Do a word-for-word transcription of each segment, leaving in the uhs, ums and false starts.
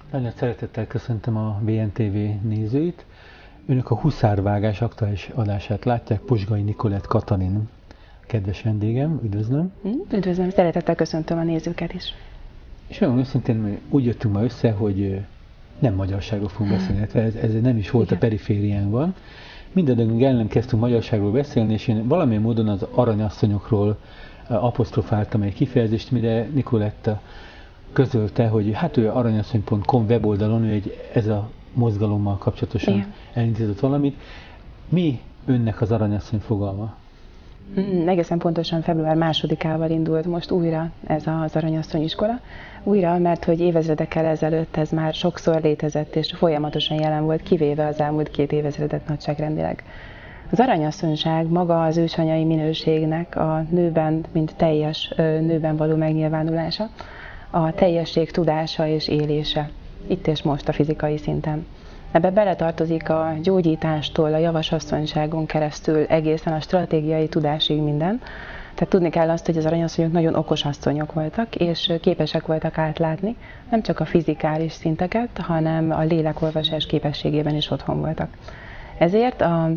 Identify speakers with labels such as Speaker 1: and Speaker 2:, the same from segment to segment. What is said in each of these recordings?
Speaker 1: Nagyon szeretettel köszöntöm a bé en té vé nézőit. Önök a Huszárvágás aktuális adását látják. Pozsgai Nikolett Katalin, kedves vendégem, üdvözlöm.
Speaker 2: Üdvözlöm, szeretettel köszöntöm a nézőket is.
Speaker 1: És olyan őszintén úgy jöttünk ma össze, hogy nem magyarságról fogunk beszélni, ez, ez nem is volt Igen. a perifériánkban. Mindaddig el nem kezdtünk magyarságról beszélni, és én valamilyen módon az aranyasszonyokról apostrofáltam egy kifejezést, mire Nikoletta közölte, hogy hát ő aranyasszony pont com weboldalon ő egy, ez a mozgalommal kapcsolatosan Igen. elindított valamit. Mi önnek az aranyasszony fogalma?
Speaker 2: Mm, egészen pontosan február másodikával indult most újra ez az aranyasszony iskola. Újra, mert hogy évezredekkel ezelőtt ez már sokszor létezett és folyamatosan jelen volt, kivéve az elmúlt két évezredet nagyságrendileg. Az aranyasszonyság maga az ősanyai minőségnek a nőben, mint teljes nőben való megnyilvánulása, a teljesség tudása és élése, itt és most a fizikai szinten. Ebbe beletartozik a gyógyítástól, a javasasszonyságon keresztül egészen a stratégiai tudásig minden. Tehát tudni kell azt, hogy az aranyasszonyok nagyon okos asszonyok voltak, és képesek voltak átlátni nem csak a fizikális szinteket, hanem a lélekolvasás képességében is otthon voltak. Ezért a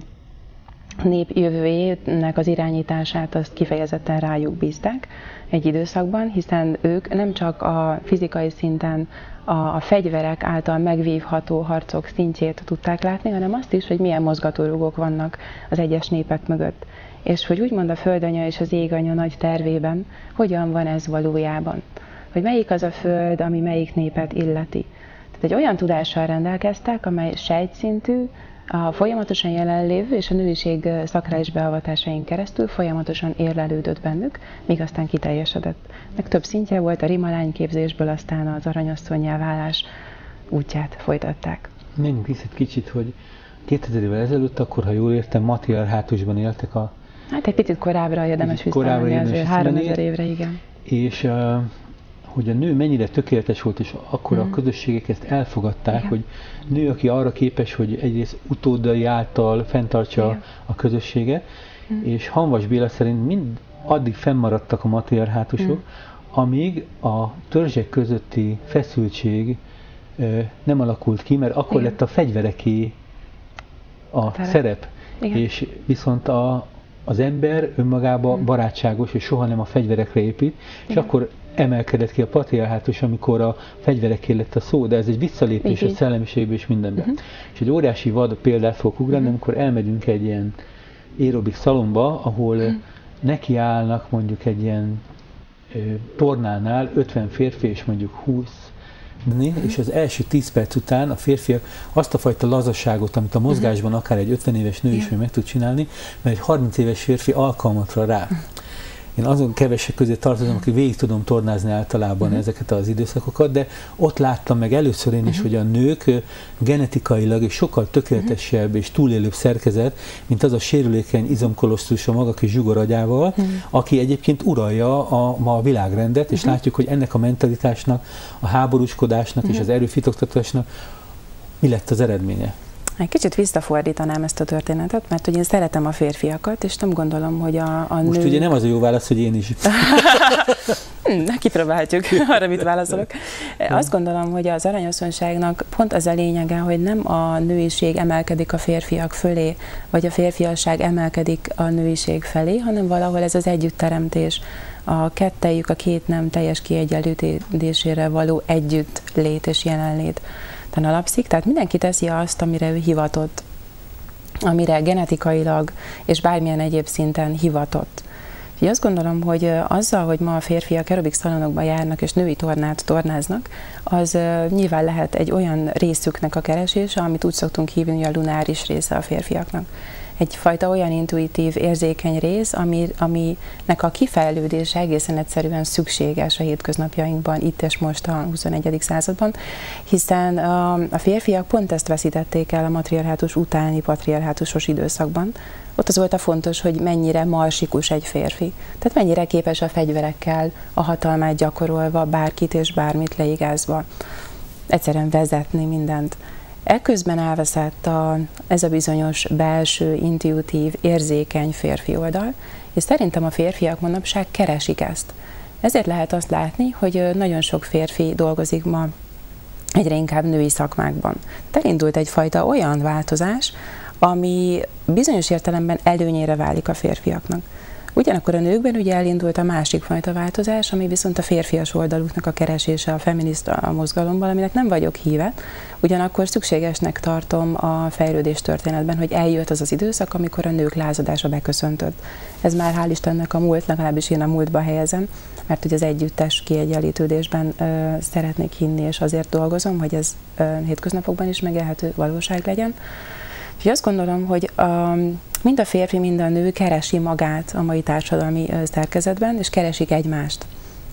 Speaker 2: nép jövőjének az irányítását azt kifejezetten rájuk bízták egy időszakban, hiszen ők nem csak a fizikai szinten a, a fegyverek által megvívható harcok szintjét tudták látni, hanem azt is, hogy milyen mozgatórugók vannak az egyes népek mögött. És hogy úgymond a földanya és az éganya nagy tervében, hogyan van ez valójában. Hogy melyik az a föld, ami melyik népet illeti. Tehát egy olyan tudással rendelkeztek, amely sejtszintű, a folyamatosan jelenlévő és a nőiség szakrális beavatásain keresztül folyamatosan érlelődött bennük, míg aztán kiteljesedett. Meg több szintje volt, a rimalányképzésből aztán az aranyasszonnyá válás útját folytatták.
Speaker 1: Menjünk vissza egy kicsit, hogy kétezer évvel ezelőtt, akkor, ha jól értem, matriarhátusban éltek a...
Speaker 2: Hát egy picit korábbra érdemes visszamenni, azért háromezer évre, igen.
Speaker 1: És uh, hogy a nő mennyire tökéletes volt, és akkor mm. a közösségek ezt elfogadták, Igen. hogy nő, aki arra képes, hogy egyrészt utódai által fenntartsa Igen. a közösséget, mm. és Hamvas Béla szerint mind addig fennmaradtak a matriarhátusok, mm. amíg a törzsek közötti feszültség ö, nem alakult ki, mert akkor Igen. lett a fegyvereké a Tere. szerep, Igen. és viszont a, az ember önmagában mm. barátságos, és soha nem a fegyverekre épít, és Igen. akkor emelkedett ki a patriarhátus, amikor a fegyvereké lett a szó, de ez egy visszalépés a szellemiségbe és mindenben. Uh-huh. És egy óriási vad példát fogok ugrani, uh-huh. amikor elmegyünk egy ilyen aerobik szalomba, ahol uh-huh. nekiállnak mondjuk egy ilyen ö, tornánál ötven férfi és mondjuk húsz, uh-huh. és az első tíz perc után a férfiak azt a fajta lazaságot, amit a mozgásban akár egy ötven éves nő is uh-huh. meg tud csinálni, mert egy harminc éves férfi alkalmatra rá. Uh-huh. Én azon kevesek közé tartozom, aki végig tudom tornázni általában uh-huh. ezeket az időszakokat, de ott láttam meg először én is, uh-huh. hogy a nők genetikailag és sokkal tökéletesebb uh-huh. és túlélőbb szerkezet, mint az a sérülékeny izomkolosztus a maga kis zsugoragyával, uh-huh. aki egyébként uralja a, ma a világrendet, uh-huh. és látjuk, hogy ennek a mentalitásnak, a háborúskodásnak uh-huh. és az erőfitoktatásnak mi lett az eredménye.
Speaker 2: Egy kicsit visszafordítanám ezt a történetet, mert ugye én szeretem a férfiakat, és nem gondolom, hogy a, a
Speaker 1: Most
Speaker 2: nő...
Speaker 1: ugye nem az a jó válasz, hogy én is.
Speaker 2: Kipróbálhatjuk arra, mit válaszolok. Azt gondolom, hogy az aranyasszonyságnak pont az a lényege, hogy nem a nőiség emelkedik a férfiak fölé, vagy a férfiasság emelkedik a nőiség felé, hanem valahol ez az együttteremtés, a kettejük, a két nem teljes kiegyenlítésére való együtt lét és jelenlét alapszik, tehát mindenki teszi azt, amire ő hivatott, amire genetikailag és bármilyen egyéb szinten hivatott. Úgyhogy azt gondolom, hogy azzal, hogy ma a férfiak aerobik szalonokba járnak és női tornát tornáznak, az nyilván lehet egy olyan részüknek a keresése, amit úgy szoktunk hívni, hogy a lunáris része a férfiaknak. Egyfajta olyan intuitív, érzékeny rész, ami, aminek a kifejlődése egészen egyszerűen szükséges a hétköznapjainkban, itt és most a huszonegyedik században, hiszen a, a férfiak pont ezt veszítették el a matriarhátus utáni patriarhátusos időszakban. Ott az volt a fontos, hogy mennyire marsikus egy férfi. Tehát mennyire képes a fegyverekkel, a hatalmát gyakorolva, bárkit és bármit leigázva egyszerűen vezetni mindent. Ekközben elveszett a, ez a bizonyos belső, intuitív, érzékeny férfi oldal, és szerintem a férfiak manapság keresik ezt. Ezért lehet azt látni, hogy nagyon sok férfi dolgozik ma egyre inkább női szakmákban. Elindult egyfajta olyan változás, ami bizonyos értelemben előnyére válik a férfiaknak. Ugyanakkor a nőkben ugye elindult a másik fajta változás, ami viszont a férfias oldaluknak a keresése a feminista mozgalomban, aminek nem vagyok híve, ugyanakkor szükségesnek tartom a fejlődés történetben, hogy eljött az az időszak, amikor a nők lázadása beköszöntött. Ez már hál' Istennek a múlt, legalábbis én a múltba helyezem, mert ugye az együttes kiegyenlítődésben ö, szeretnék hinni, és azért dolgozom, hogy ez ö, hétköznapokban is megélhető valóság legyen. Úgyhogy azt gondolom, hogy a, mind a férfi, mind a nő keresi magát a mai társadalmi szerkezetben, és keresik egymást.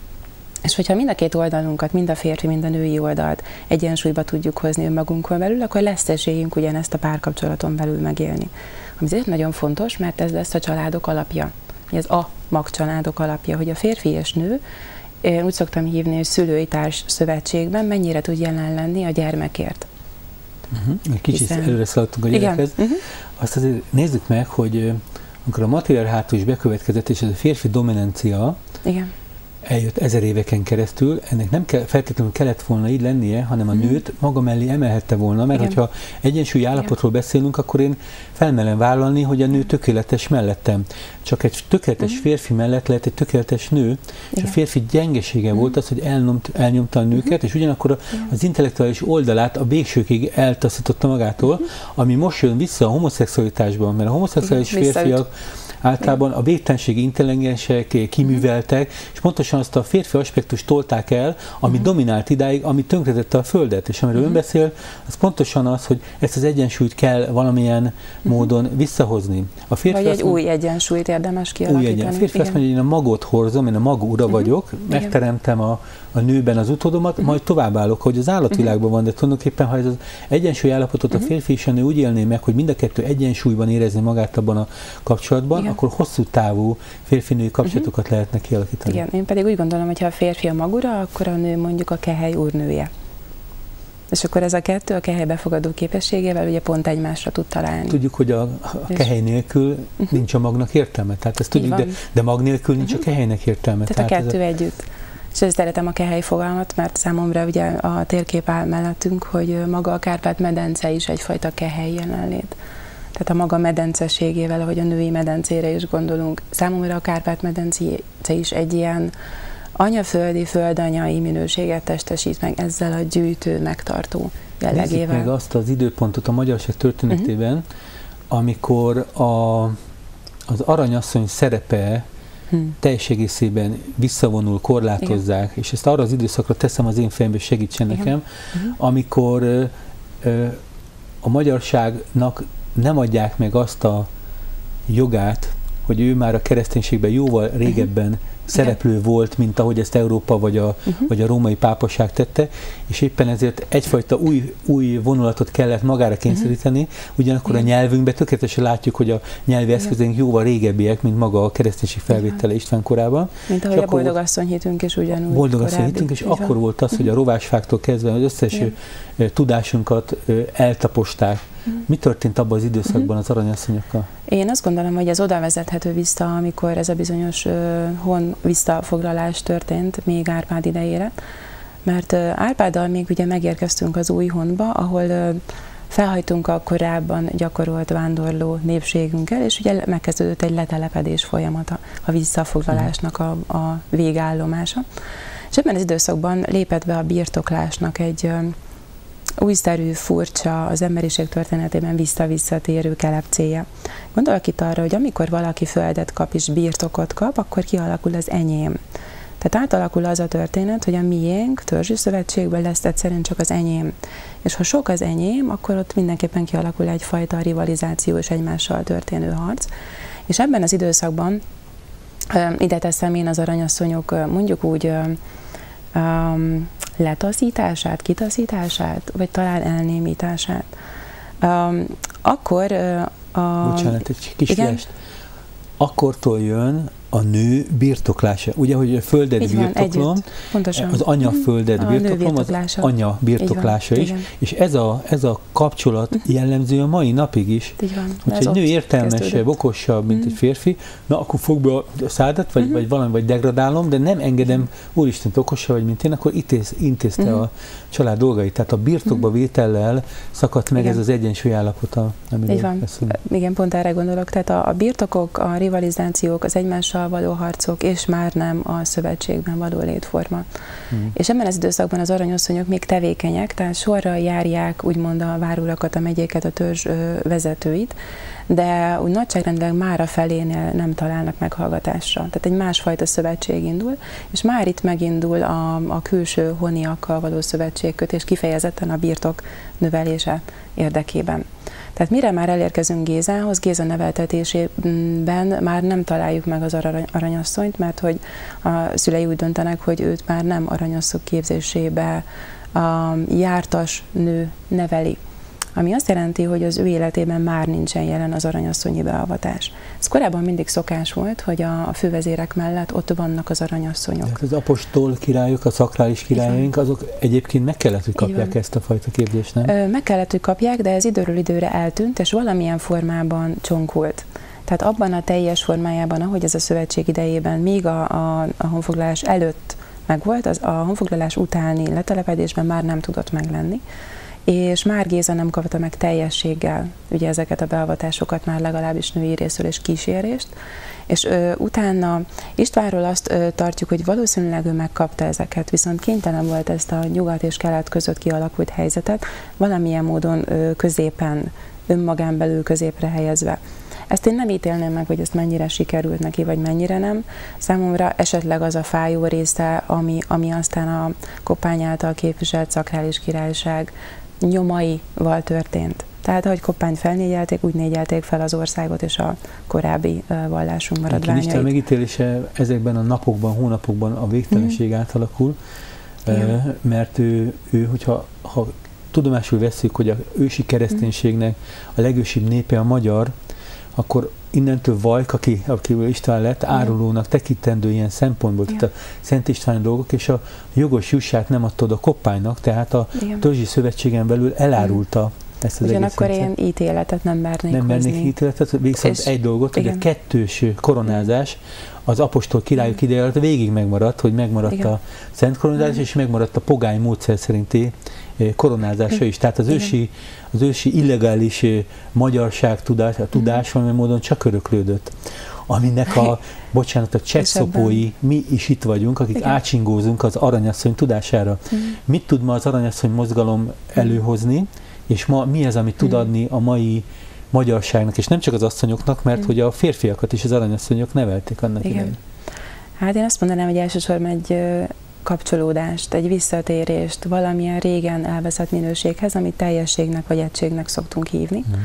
Speaker 2: És hogyha mind a két oldalunkat, mind a férfi, mind a női oldalt egyensúlyba tudjuk hozni önmagunkon belül, akkor lesz esélyünk ugyanezt a párkapcsolaton belül megélni. Ami azért nagyon fontos, mert ez lesz a családok alapja. Ez a magcsaládok alapja, hogy a férfi és nő, én úgy szoktam hívni, hogy szülői társ szövetségben mennyire tud jelen lenni a gyermekért.
Speaker 1: Uh-huh. Kicsit Hiszen... előre szaladtunk a gyerekhez. Uh-huh. Azt azért nézzük meg, hogy amikor a matriarhátus bekövetkezett, és ez a férfi dominancia Igen. eljött ezer éveken keresztül, ennek nem kell, feltétlenül kellett volna így lennie, hanem a uh-huh. nőt maga mellé emelhette volna, mert Igen. hogyha egyensúlyi állapotról Igen. beszélünk, akkor én felmerem vállalni, hogy a nő tökéletes mellettem. Csak egy tökéletes uh-huh. férfi mellett lehet egy tökéletes nő, Igen. és a férfi gyengesége uh-huh. volt az, hogy elnyomt, elnyomta a nőket, uh-huh. és ugyanakkor az intellektuális oldalát a végsőkig eltaszította magától, uh-huh. ami most jön vissza a homoszexualitásban, mert a homoszexuális uh-huh. férfiak általában a végtelenség intelligensek, kiműveltek, és pontosan azt a férfi aspektust tolták el, ami uh-huh. dominált idáig, ami tönkretette a Földet. És amiről uh-huh. ön beszél, az pontosan az, hogy ezt az egyensúlyt kell valamilyen uh-huh. módon visszahozni. A férfi
Speaker 2: Vagy egy mond, új egyensúlyt érdemes kialakítani. Új egyen.
Speaker 1: A férfi azt mondja, hogy én a magot horzom, én a mag ura uh-huh. vagyok, Igen. megteremtem a, a nőben az utódomat, uh-huh. majd továbbállok, hogy az állatvilágban van, de tulajdonképpen, ha ez az egyensúly állapotot uh-huh. a férfi és a nő úgy élné meg, hogy mind a kettő egyensúlyban érezni magát abban a kapcsolatban, Igen. akkor hosszú távú férfi-női kapcsolatokat uh-huh. lehetne kialakítani.
Speaker 2: Igen, én pedig úgy gondolom, hogy ha a férfi a magura, akkor a nő mondjuk a kehely úrnője. És akkor ez a kettő a kehely befogadó képességével ugye pont egymásra tud találni.
Speaker 1: Tudjuk, hogy a, a kehely nélkül uh-huh. nincs a magnak értelme. Tehát ezt tudjuk, de, de mag nélkül nincs uh-huh. a kehelynek értelme.
Speaker 2: Tehát, Tehát a kettő a... együtt. És ezt szeretem a kehely fogalmat, mert számomra ugye a térkép áll mellettünk, hogy maga a Kárpát-medence is egyfajta kehely jelenlét. Tehát a maga medenceségével, ahogy a női medencére is gondolunk. Számomra a Kárpát-medence is egy ilyen anyaföldi, földanyai minőséget testesít meg ezzel a gyűjtő, megtartó jellegével.
Speaker 1: Nézzük meg azt az időpontot a magyarság történetében, uh-huh. amikor a, az aranyasszony szerepe hmm. teljes egészében visszavonul, korlátozzák, Igen. és ezt arra az időszakra teszem az én fejembe, segítsen Igen. nekem, uh-huh. amikor ö, ö, a magyarságnak nem adják meg azt a jogát, hogy ő már a kereszténységben jóval régebben uh-huh. szereplő Igen. volt, mint ahogy ezt Európa vagy a, uh-huh. vagy a római pápaság tette, és éppen ezért egyfajta új, új vonulatot kellett magára kényszeríteni, uh-huh. ugyanakkor Igen. a nyelvünkben tökéletesen látjuk, hogy a nyelvi eszközeink jóval régebbiek, mint maga a kereszténység felvétele István korában.
Speaker 2: Mint ahogy a boldogasszony hitünk is ugyanúgy.
Speaker 1: Boldogasszony hitünk, és akkor van. volt az, hogy a rovásfáktól kezdve az összes Igen. tudásunkat eltaposták. Mi történt abban az időszakban az aranyasszonyokkal?
Speaker 2: Én azt gondolom, hogy ez oda vezethető vissza, amikor ez a bizonyos uh, hon visszafoglalás történt még Árpád idejére, mert uh, Árpáddal még ugye megérkeztünk az új honba, ahol uh, felhajtunk a korábban gyakorolt vándorló népségünkkel, és ugye megkezdődött egy letelepedés folyamata, a visszafoglalásnak a, a végállomása. És ebben az időszakban lépett be a birtoklásnak egy uh, újszerű, furcsa, az emberiség történetében vissza-visszatérő kelepcéje. Gondolok itt arra, hogy amikor valaki földet kap és birtokot kap, akkor kialakul az enyém. Tehát átalakul az a történet, hogy a miénk törzsi szövetségben lesz egyszerűen csak az enyém. És ha sok az enyém, akkor ott mindenképpen kialakul egyfajta rivalizáció és egymással történő harc. És ebben az időszakban ide teszem én az aranyasszonyok mondjuk úgy um, letaszítását, kitaszítását, vagy talán elnémítását. Um, akkor uh, a...
Speaker 1: Bocsánat, egy kis fest. Akkortól jön a nő birtoklása. Ugye, hogy a földet
Speaker 2: így van,
Speaker 1: birtoklom,
Speaker 2: pontosan.
Speaker 1: az anya földet
Speaker 2: a
Speaker 1: birtoklom, az anya birtoklása is,
Speaker 2: igen.
Speaker 1: és ez a, ez a kapcsolat jellemző a mai napig is.
Speaker 2: Így van.
Speaker 1: Hogyha egy nő értelmesebb, okosabb, mint mm. egy férfi, na akkor fog be a szádat, vagy, mm. vagy valami, vagy degradálom, de nem engedem, úristen, okosabb vagy, mint én, akkor intéz, intézte mm. a család dolgait. Tehát a birtokba vétellel szakadt meg igen. ez az egyensúly állapota, amiről
Speaker 2: így van.
Speaker 1: beszélünk.
Speaker 2: Igen, pont erre gondolok. Tehát a, a birtokok, a rivalizációk, az egymással való harcok, és már nem a szövetségben való létforma. Hmm. És ebben az időszakban az aranyasszonyok még tevékenyek, tehát sorra járják úgymond a várurakat, a megyéket, a törzs ö, vezetőit, de úgy nagyságrendileg már a felénél nem találnak meghallgatásra. Tehát egy másfajta szövetség indul, és már itt megindul a, a külső honiakkal való szövetségkötés, kifejezetten a birtok növelése érdekében. Tehát mire már elérkezünk Gézához, Géza neveltetésében már nem találjuk meg az aranyasszonyt, mert hogy a szülei úgy döntenek, hogy őt már nem aranyasszony képzésébe a jártas nő neveli. Ami azt jelenti, hogy az ő életében már nincsen jelen az aranyasszonyi beavatás. Ez korábban mindig szokás volt, hogy a fővezérek mellett ott vannak az aranyasszonyok.
Speaker 1: Hát az apostol királyok, a szakrális királyaink, azok egyébként meg kellett, hogy kapják ezt a fajta képzést, nem?
Speaker 2: Meg kellett, hogy kapják, de ez időről időre eltűnt, és valamilyen formában csonkult. Tehát abban a teljes formájában, ahogy ez a szövetség idejében, még a, a, a honfoglalás előtt megvolt, az a honfoglalás utáni letelepedésben már nem tudott meglenni. És már Géza nem kapta meg teljességgel ugye ezeket a beavatásokat, már legalábbis női részről és kísérést, és ö, utána Istvánról azt ö, tartjuk, hogy valószínűleg ő megkapta ezeket, viszont kénytelen volt ezt a nyugat és kelet között kialakult helyzetet valamilyen módon ö, középen, önmagán belül középre helyezve. Ezt én nem ítélném meg, hogy ezt mennyire sikerült neki, vagy mennyire nem. Számomra esetleg az a fájó része, ami, ami aztán a Koppány által képviselt szakrális királyság nyomaival történt. Tehát, ahogy Koppányt felnégyelték, úgy négyelték fel az országot és a korábbi uh, vallásunk maradványait.
Speaker 1: Isten megítélése ezekben a napokban, hónapokban a végtelenség mm. átalakul, uh, mert ő, ő hogyha ha tudomásul vesszük, hogy a ősi kereszténységnek a legősibb népe a magyar, akkor innentől Vajk, aki, akiből István lett, árulónak tekintendő ilyen szempontból. Ja. Tehát a Szent Istváni dolgok, és a jogos jussát nem adtad a Koppánynak, tehát a ja. törzsi szövetségen belül elárulta ezt az
Speaker 2: ugyanakkor
Speaker 1: egész
Speaker 2: én ítéletet nem mernék
Speaker 1: Nem mernék
Speaker 2: hozni.
Speaker 1: ítéletet, viszont egy dolgot, hogy a kettős koronázás az apostol királyok ideje alatt végig megmaradt, hogy megmaradt igen. a szent koronázás, igen. és megmaradt a pogány módszer szerinti koronázása is. Tehát az ősi, az ősi illegális magyarság tudás, a tudás valami módon csak öröklődött. Aminek a, bocsánat, a csekszopói, mi is itt vagyunk, akik igen. átsingózunk az aranyasszony tudására. Mm. Mit tud ma az aranyasszony mozgalom előhozni, és ma mi az, amit tud adni a mai magyarságnak, és nem csak az asszonyoknak, mert mm. hogy a férfiakat is az aranyasszonyok nevelték annak idején.
Speaker 2: Hát én azt mondanám, hogy elsősorban egy kapcsolódást, egy visszatérést valamilyen régen elveszett minőséghez, amit teljességnek vagy egységnek szoktunk hívni. Mm.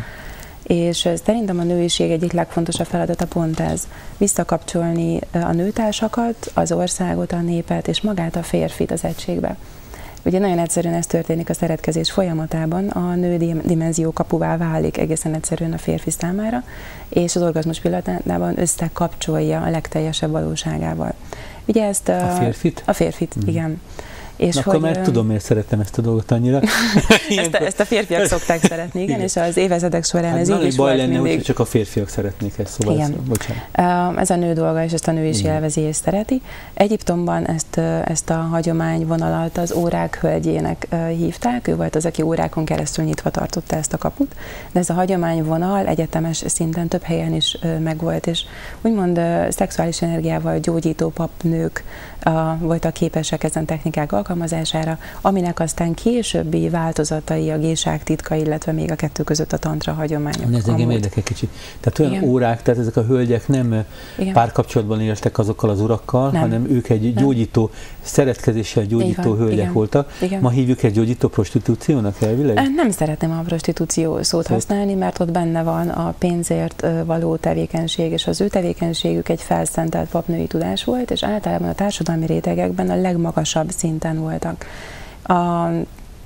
Speaker 2: És szerintem a nőiség egyik legfontosabb feladata pont ez. Visszakapcsolni a nőtársakat, az országot, a népet és magát a férfit az egységbe. Ugye nagyon egyszerűen ez történik a szeretkezés folyamatában, a nő dimenzió kapuvá válik egészen egyszerűen a férfi számára, és az orgazmus pillanatában összekapcsolja a legteljesebb valóságával. Ugye ezt
Speaker 1: a, a férfit?
Speaker 2: A férfit, mm. igen.
Speaker 1: És akkor hogy, már tudom, miért szeretem ezt a dolgot annyira.
Speaker 2: ezt, a, ezt a férfiak szokták szeretni, igen, igen. és az évezredek során hát ez így is
Speaker 1: volt
Speaker 2: lenne,
Speaker 1: mindig. Úgy, csak a férfiak szeretnék ezt, szóval
Speaker 2: igen.
Speaker 1: Ezt, bocsánat.
Speaker 2: Ez a nő dolga, és ezt a nő is igen. élvezi és szereti. Egyiptomban ezt, ezt a hagyományvonalat az órák hölgyének hívták, ő volt az, aki órákon keresztül nyitva tartotta ezt a kaput, de ez a hagyományvonal egyetemes szinten több helyen is megvolt, és úgymond szexuális energiával gyógyító papnők voltak képesek ezen technikák alkalmazására, aminek aztán későbbi változatai a géság titka, illetve még a kettő között a tantra hagyományok.
Speaker 1: Ez engem érdekel kicsit. Tehát olyan igen. órák, tehát ezek a hölgyek nem igen. párkapcsolatban éltek azokkal az urakkal, nem. hanem ők egy nem. gyógyító, szeretkezéssel gyógyító igen. hölgyek igen. voltak. Igen. Ma hívjuk egy gyógyító prostitúciónak elvileg?
Speaker 2: Nem szeretném a prostitúció szót Szét. használni, mert ott benne van a pénzért való tevékenység, és az ő tevékenységük egy felszentelt papnői tudás volt, és általában a társadalmi rétegekben a legmagasabb szinten voltak. A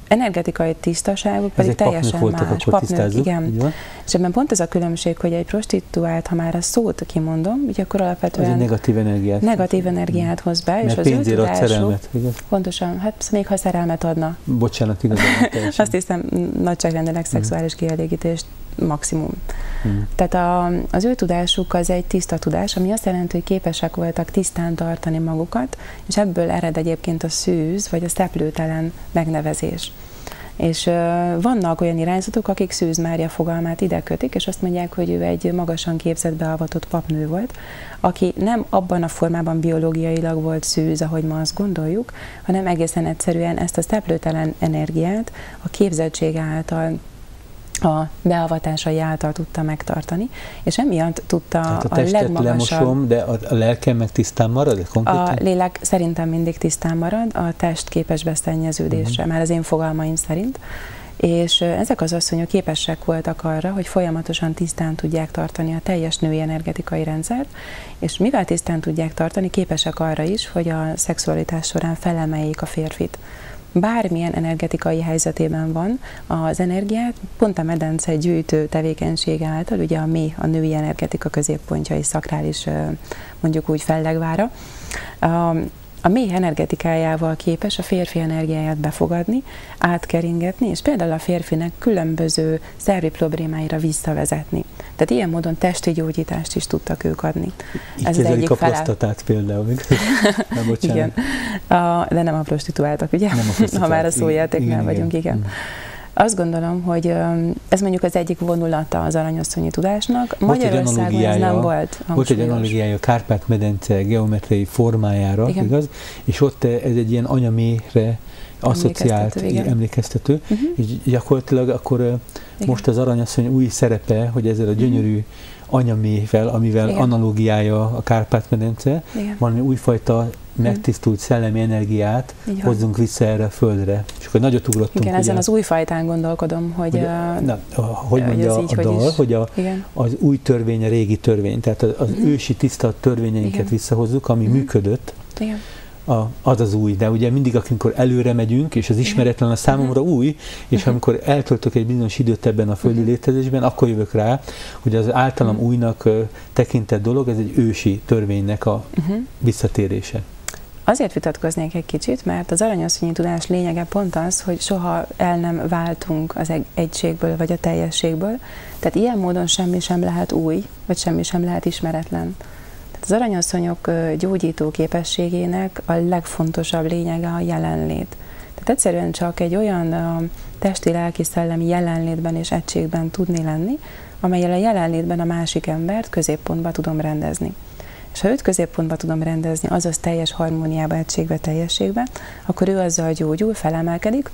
Speaker 2: energetikai tisztaságuk pedig teljesen más. Papnők, igen. És ebben pont ez a különbség, hogy egy prostituált, ha már a szót kimondom, ugye akkor alapvetően
Speaker 1: az egy negatív energiát,
Speaker 2: negatív energiát hoz be,
Speaker 1: mert
Speaker 2: és az ő tudásuk, pontosan, hát még ha szerelmet adna.
Speaker 1: Bocsánat, igazából teljesen.
Speaker 2: Azt hiszem, nagyságrendileg szexuális mm. kielégítést maximum. Mm. Tehát a, az ő tudásuk az egy tiszta tudás, ami azt jelenti, hogy képesek voltak tisztán tartani magukat, és ebből ered egyébként a szűz, vagy a szeplőtelen megnevezés. És uh, vannak olyan irányzatok, akik Szűz Mária fogalmát ide kötik, és azt mondják, hogy ő egy magasan képzett, beavatott papnő volt, aki nem abban a formában biológiailag volt szűz, ahogy ma azt gondoljuk, hanem egészen egyszerűen ezt a szeplőtelen energiát a képzettség által, a beavatásai által tudta megtartani, és emiatt tudta
Speaker 1: hát a,
Speaker 2: a legmagasabb...
Speaker 1: lemosom, de a, a lelkem meg tisztán marad? Konkrétan?
Speaker 2: A lélek szerintem mindig tisztán marad, a test képes beszennyeződésre, uh-huh. már az én fogalmaim szerint, és ezek az asszonyok képesek voltak arra, hogy folyamatosan tisztán tudják tartani a teljes női energetikai rendszert, és mivel tisztán tudják tartani, képesek arra is, hogy a szexualitás során felemeljék a férfit. Bármilyen energetikai helyzetében van az energiát, pont a medence gyűjtő tevékenysége által, ugye a méh, a női energetika középpontja és szakrális, mondjuk úgy fellegvára, a méh energetikájával képes a férfi energiáját befogadni, átkeringetni, és például a férfinek különböző szervi problémáira visszavezetni. Tehát ilyen módon testi gyógyítást is tudtak ők adni.
Speaker 1: Így ez az egyik a prostatát például. Nem,
Speaker 2: igen. A, de nem a prostituáltak, ugye? Nem a prostituáltak. Ha már a szójátéknál vagyunk, igen. igen. Azt gondolom, hogy ez mondjuk az egyik vonulata az aranyasszonyi tudásnak. Magyarországon ez nem volt hangsúlyos.
Speaker 1: Volt egy analogiája a Kárpát-medence geometriai formájára, igen. igaz? És ott ez egy ilyen anyaméhre asszociált emlékeztető, emlékeztető uh-huh. és gyakorlatilag akkor igen. most az aranyasszony új szerepe, hogy ezzel a gyönyörű anyaméhvel, amivel igen. analógiája a Kárpát-medence, valami újfajta megtisztult szellemi energiát igen. hozzunk vissza erre a földre. És akkor nagyot ugrottunk.
Speaker 2: Igen, ezen az új fajtán gondolkodom, hogy... Hogy,
Speaker 1: a, na, hogy mondja a, így, a dal, hogy, hogy a, az új törvény a régi törvény, tehát az, az uh-huh. ősi tiszta törvényeinket igen. visszahozzuk, ami uh-huh. működött. Igen. A, az az új, de ugye mindig, amikor előre megyünk, és az ismeretlen a számomra uh-huh. új, és uh-huh. amikor eltöltök egy bizonyos időt ebben a földi uh-huh. létezésben, akkor jövök rá, hogy az általam uh-huh. újnak uh, tekintett dolog, ez egy ősi törvénynek a uh-huh. visszatérése.
Speaker 2: Azért vitatkoznék egy kicsit, mert az aranyasszonyi tudás lényege pont az, hogy soha el nem váltunk az egységből vagy a teljességből, tehát ilyen módon semmi sem lehet új, vagy semmi sem lehet ismeretlen. Az aranyasszonyok gyógyító képességének a legfontosabb lényege a jelenlét. Tehát egyszerűen csak egy olyan testi, lelki, szellemi jelenlétben és egységben tudni lenni, amellyel a jelenlétben a másik embert középpontba tudom rendezni. És ha őt középpontba tudom rendezni, azaz teljes harmóniába, egységbe, teljességbe, akkor ő azzal gyógyul, felemelkedik,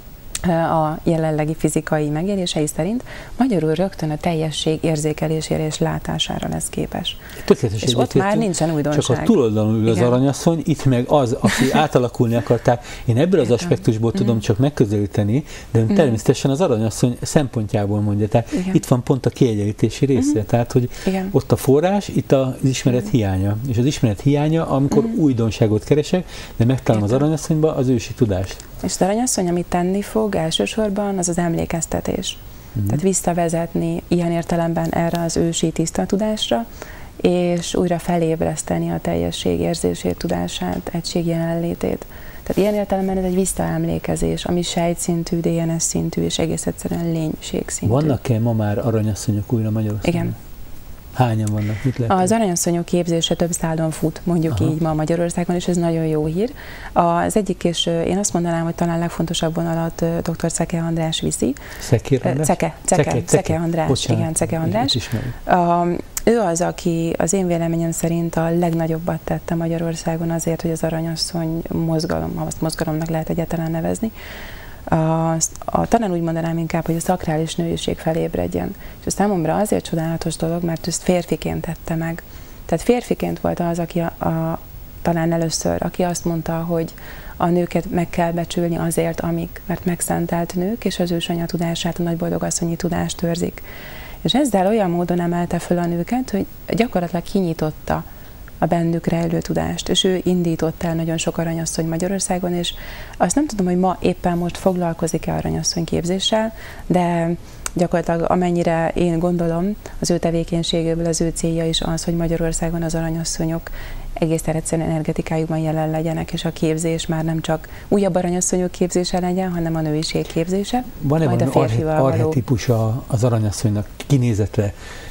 Speaker 2: a jelenlegi fizikai megélései szerint, magyarul rögtön a teljesség érzékelésére és látására lesz képes.
Speaker 1: Tökéletes
Speaker 2: és ott már nincsen újdonság.
Speaker 1: Csak a túloldalon ül az aranyasszony, itt meg az, aki átalakulni akarták. Én ebből az aspektusból mm. tudom csak megközelíteni, de ön mm. természetesen az aranyasszony szempontjából mondja. Tehát igen. itt van pont a kiegyenlítési része. Mm. Tehát, hogy igen. ott a forrás, itt az ismeret hiánya. És az ismeret hiánya, amikor mm. újdonságot keresek, de megtalálom igen. az aranyasszonyba az ősi tudást.
Speaker 2: És az aranyasszony, amit tenni fog elsősorban, az az emlékeztetés. Mm. Tehát visszavezetni ilyen értelemben erre az ősi tiszta tudásra, és újra felébreszteni a teljesség érzését, tudását, egység jelenlétét. Tehát ilyen értelemben ez egy visszaemlékezés, ami sejtszintű, dé en es szintű, és egész egyszerűen lénység-szintű.
Speaker 1: Vannak-e ma már aranyasszonyok újra Magyarországon?
Speaker 2: Igen.
Speaker 1: Hányan vannak? Mit lehet?
Speaker 2: Az aranyasszonyok képzése több szálon fut, mondjuk aha. így ma Magyarországon, és ez nagyon jó hír. Az egyik, és én azt mondanám, hogy talán legfontosabb vonalat dr. Ceke András viszi.
Speaker 1: Szekér András?
Speaker 2: Ceke, Ceke, Ceke, Ceke, Ceke András. Bocsánat. Igen, Ceke András. A, ő az, aki az én véleményem szerint a legnagyobbat tette Magyarországon azért, hogy az aranyasszony mozgalom, ha azt mozgalomnak lehet egyáltalán nevezni, A, a, talán úgy mondanám inkább, hogy a szakrális nőiség felébredjen. És ez számomra azért csodálatos dolog, mert ezt férfiként tette meg. Tehát férfiként volt az, aki a, a, talán először, aki azt mondta, hogy a nőket meg kell becsülni azért, amik, mert megszentelt nők, és az ősanya tudását, a nagyboldogasszonyi tudást őrzik. És ezzel olyan módon emelte föl a nőket, hogy gyakorlatilag kinyitotta a bennük rejlő tudást. És ő indított el nagyon sok aranyasszony Magyarországon, és azt nem tudom, hogy ma éppen most foglalkozik-e aranyasszony képzéssel, de gyakorlatilag amennyire én gondolom, az ő tevékenységéből az ő célja is az, hogy Magyarországon az aranyasszonyok egész egyszerűen energetikájukban jelen legyenek, és a képzés már nem csak újabb aranyasszonyok képzése legyen, hanem a nőiség képzése.
Speaker 1: Van-e valami arhe- archetípusa az aranyasszonynak kinézetre?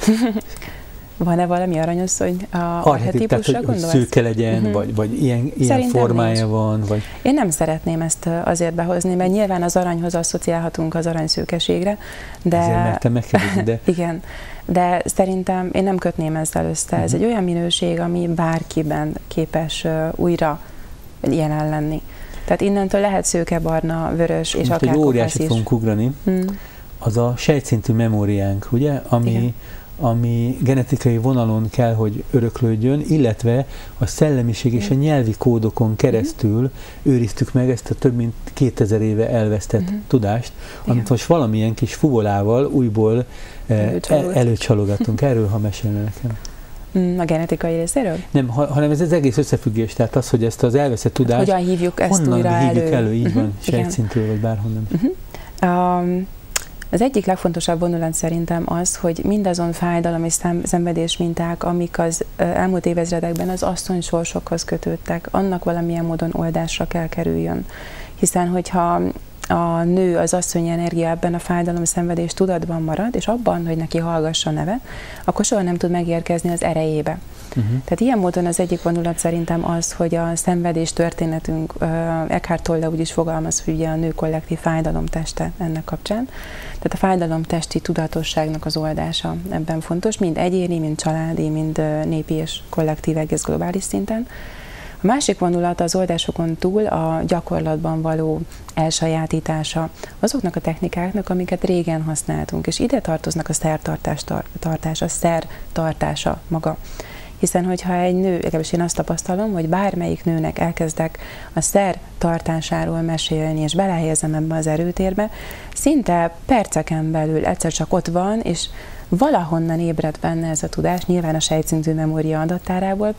Speaker 2: Van-e valami aranyasszony a archetípusra
Speaker 1: gondolsz?
Speaker 2: Hogy
Speaker 1: szőke legyen, uh-huh. vagy, vagy ilyen, ilyen formája nincs. Van? Vagy...
Speaker 2: Én nem szeretném ezt azért behozni, mert nyilván az aranyhoz asszociálhatunk az aranyszőkeségre, de...
Speaker 1: Ezért mertem megkérdezni, de...
Speaker 2: Igen, de szerintem én nem kötném ezzel össze. Uh-huh. Ez egy olyan minőség, ami bárkiben képes uh, újra jelen lenni. Tehát innentől lehet szőke, barna, vörös, és
Speaker 1: most
Speaker 2: akár
Speaker 1: egy óriásit
Speaker 2: is.
Speaker 1: fogunk ugrani. Hmm. Az a sejtszintű memóriánk, ugye? Ami... Igen. ami genetikai vonalon kell, hogy öröklődjön, illetve a szellemiség és a nyelvi kódokon keresztül uh-huh. őriztük meg ezt a több mint kétezer éve elvesztett uh-huh. tudást, amit Igen. most valamilyen kis fuvolával újból Előcsalogat. előcsalogatunk. Erről, ha mesélne nekem.
Speaker 2: A genetikai részéről?
Speaker 1: Nem, hanem ez az egész összefüggés, tehát az, hogy ezt az elveszett tudást
Speaker 2: hogyan hívjuk ezt
Speaker 1: honnan
Speaker 2: újra
Speaker 1: hívjuk
Speaker 2: elő?
Speaker 1: elő, így uh-huh. van, sejtszintről vagy bárhonnan.
Speaker 2: Uh-huh. Um, Az egyik legfontosabb vonulat szerintem az, hogy mindazon fájdalom és szenvedés minták, amik az elmúlt évezredekben az asszony sorsokhoz kötődtek, annak valamilyen módon oldásra kell kerüljön. Hiszen, hogyha a nő, az asszonyi energia ebben a fájdalom, szenvedés tudatban marad, és abban, hogy neki hallgassa a neve, akkor soha nem tud megérkezni az erejébe. Uh-huh. Tehát ilyen módon az egyik vonulat szerintem az, hogy a szenvedés történetünk, uh, Eckhart Tolle úgy is fogalmaz, hogy ugye a nő kollektív fájdalomteste ennek kapcsán. Tehát a fájdalomtesti tudatosságnak az oldása ebben fontos, mind egyéni, mind családi, mind uh, népi és kollektív egész globális szinten. A másik vonulat az oldásokon túl a gyakorlatban való elsajátítása azoknak a technikáknak, amiket régen használtunk, és ide tartoznak a szertartás tartása, szertartása maga. Hiszen, hogyha egy nő, legalábbis én azt tapasztalom, hogy bármelyik nőnek elkezdek a szer tartásáról mesélni, és belehelyezem ebbe az erőtérbe, szinte perceken belül egyszer csak ott van, és valahonnan ébred benne ez a tudás, nyilván a sejtszintű memória adattárából,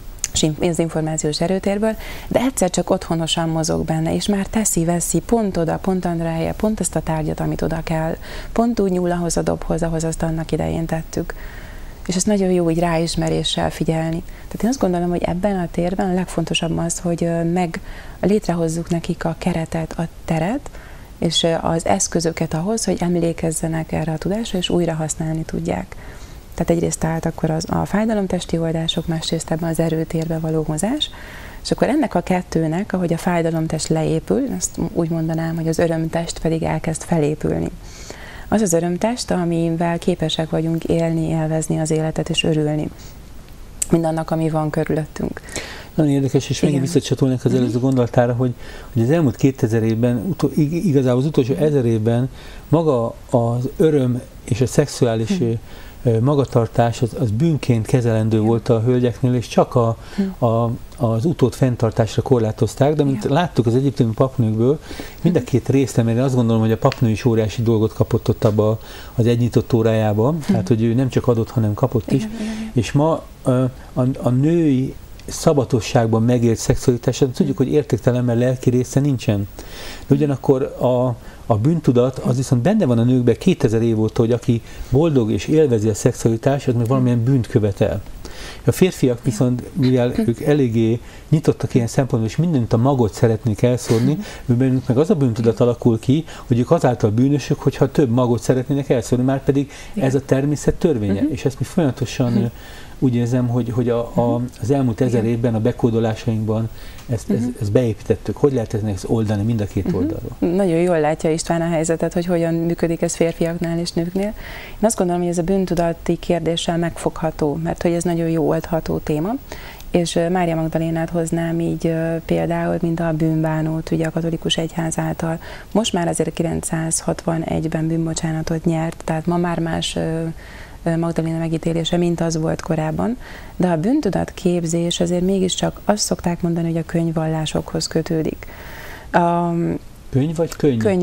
Speaker 2: az információs erőtérből, de egyszer csak otthonosan mozog benne, és már teszi-veszi pont oda, pont Andrája, pont ezt a tárgyat, amit oda kell, pont úgy nyúl ahhoz a dobhoz, ahhoz azt annak idején tettük. És ezt nagyon jó így ráismeréssel figyelni. Tehát én azt gondolom, hogy ebben a térben a legfontosabb az, hogy meg létrehozzuk nekik a keretet, a teret, és az eszközöket ahhoz, hogy emlékezzenek erre a tudásra, és újra használni tudják. Tehát egyrészt tehát akkor az, a fájdalomtesti oldások, másrészt ebben az erőtérbe való mozás, és akkor ennek a kettőnek, ahogy a fájdalomtest leépül, azt úgy mondanám, hogy az örömtest pedig elkezd felépülni. Az az örömtest, amivel képesek vagyunk élni, élvezni az életet és örülni mindannak, ami van körülöttünk.
Speaker 1: Nagyon érdekes, és megint visszacsatolnék az előző gondolatára, hogy, hogy az elmúlt kétezer évben, utol, igazából az utolsó ezer évben maga az öröm és a szexuális hm. magatartás az, az bűnként kezelendő ja. volt a hölgyeknél, és csak a, hm. a, az utód fenntartásra korlátozták, de mint ja. láttuk az egyiptomi papnőkből, mind a két részre, mert én azt gondolom, hogy a papnő is óriási dolgot kapott ott abba az egynyitott órájába, hm. tehát hogy ő nem csak adott, hanem kapott is, igen, igen. És ma a, a, a női szabatosságban megélt szexualitását, tudjuk, hogy értéktelen, mert lelki része nincsen. De ugyanakkor a A bűntudat az viszont benne van a nőkben kétezer év óta, hogy aki boldog és élvezi a szexualitást, az meg valamilyen bűnt követel. A férfiak viszont, mivel ők eléggé nyitottak ilyen szempontból, és mindent a magot szeretnék elszórni, bennük meg az a bűntudat alakul ki, hogy ők azáltal bűnösök, hogyha több magot szeretnének elszórni, már pedig ez a természet törvénye. Uh-huh. És ezt mi folyamatosan uh-huh. úgy érzem, hogy, hogy a, a, az elmúlt ezer évben a bekódolásainkban ezt, uh-huh. ezt, ezt beépítettük. Hogy lehet ezt oldani mind a két uh-huh. oldalról?
Speaker 2: Nagyon jól látja István a helyzetet, hogy hogyan működik ez férfiaknál és nőknél. Én azt gondolom, hogy ez a bűntudati kérdéssel megfogható, mert hogy ez nagyon jó oldható téma. És Mária Magdalénát hoznám így például, mint a bűnbánót, ugye a katolikus egyház által. Most már ezerkilencszázhatvanegyben bűnbocsánatot nyert, tehát ma már más Magdaléna megítélése, mint az volt korábban, de a bűntudatképzés azért mégiscsak azt szokták mondani, hogy a könyvvallásokhoz kötődik. A
Speaker 1: könyv vagy könyv?
Speaker 2: Könyv.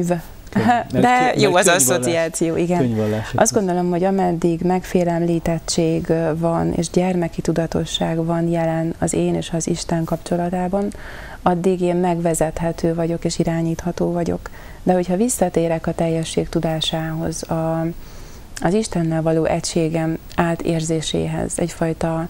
Speaker 2: De jó az asszociáció, igen. Azt
Speaker 1: az.
Speaker 2: gondolom, hogy ameddig megfélemlítettség van, és gyermeki tudatosság van jelen az én és az Isten kapcsolatában, addig én megvezethető vagyok és irányítható vagyok. De hogyha visszatérek a teljesség tudásához, a, az Istennel való egységem átérzéséhez, egyfajta